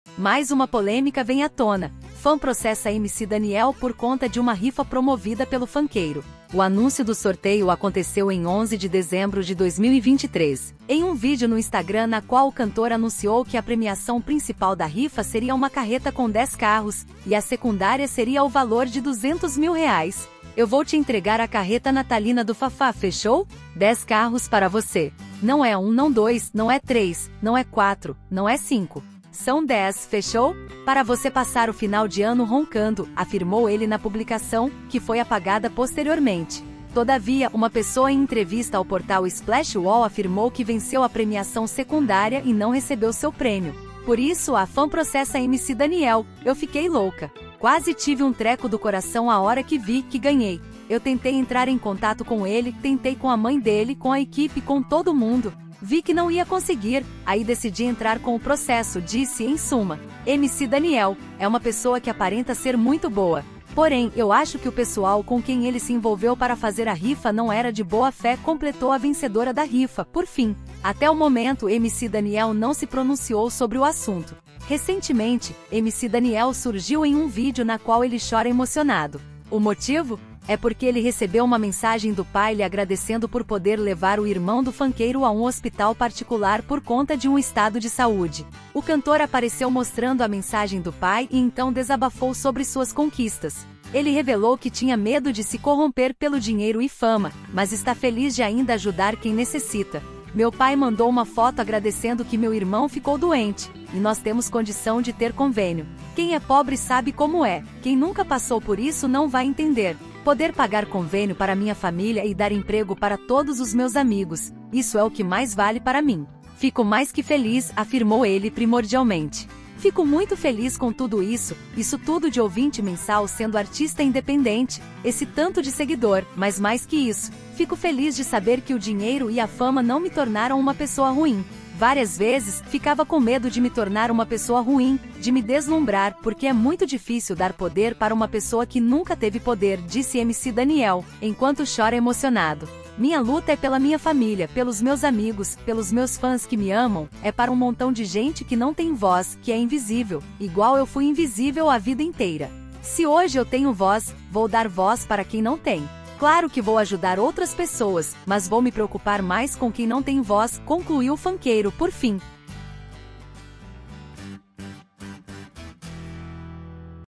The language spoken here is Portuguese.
Mais uma polêmica vem à tona. Fã processa MC Daniel por conta de uma rifa promovida pelo funkeiro. O anúncio do sorteio aconteceu em 11 de dezembro de 2023. Em um vídeo no Instagram na qual o cantor anunciou que a premiação principal da rifa seria uma carreta com 10 carros, e a secundária seria o valor de R$200 mil. Eu vou te entregar a carreta natalina do Fafá, fechou? 10 carros para você. Não é 1, não 2, não é 3, não é 4, não é 5. São 10, fechou? Para você passar o final de ano roncando, afirmou ele na publicação, que foi apagada posteriormente. Todavia, uma pessoa em entrevista ao portal Splash Wall afirmou que venceu a premiação secundária e não recebeu seu prêmio. Por isso, a fã processa MC Daniel. Eu fiquei louca. Quase tive um treco do coração a hora que vi que ganhei. Eu tentei entrar em contato com ele, tentei com a mãe dele, com a equipe, com todo mundo. Vi que não ia conseguir, aí decidi entrar com o processo, disse em suma. MC Daniel é uma pessoa que aparenta ser muito boa. Porém, eu acho que o pessoal com quem ele se envolveu para fazer a rifa não era de boa fé, completou a vencedora da rifa. Por fim, até o momento MC Daniel não se pronunciou sobre o assunto. Recentemente, MC Daniel surgiu em um vídeo na qual ele chora emocionado. O motivo? É porque ele recebeu uma mensagem do pai lhe agradecendo por poder levar o irmão do funkeiro a um hospital particular por conta de um estado de saúde. O cantor apareceu mostrando a mensagem do pai e então desabafou sobre suas conquistas. Ele revelou que tinha medo de se corromper pelo dinheiro e fama, mas está feliz de ainda ajudar quem necessita. Meu pai mandou uma foto agradecendo que meu irmão ficou doente, e nós temos condição de ter convênio. Quem é pobre sabe como é, quem nunca passou por isso não vai entender. Poder pagar convênio para minha família e dar emprego para todos os meus amigos, isso é o que mais vale para mim. Fico mais que feliz, afirmou ele primordialmente. Fico muito feliz com tudo isso tudo de ouvinte mensal sendo artista independente, esse tanto de seguidor, mas mais que isso, fico feliz de saber que o dinheiro e a fama não me tornaram uma pessoa ruim. Várias vezes, ficava com medo de me tornar uma pessoa ruim, de me deslumbrar, porque é muito difícil dar poder para uma pessoa que nunca teve poder, disse MC Daniel, enquanto chora emocionado. Minha luta é pela minha família, pelos meus amigos, pelos meus fãs que me amam, é para um montão de gente que não tem voz, que é invisível, igual eu fui invisível a vida inteira. Se hoje eu tenho voz, vou dar voz para quem não tem. Claro que vou ajudar outras pessoas, mas vou me preocupar mais com quem não tem voz, concluiu o funkeiro por fim.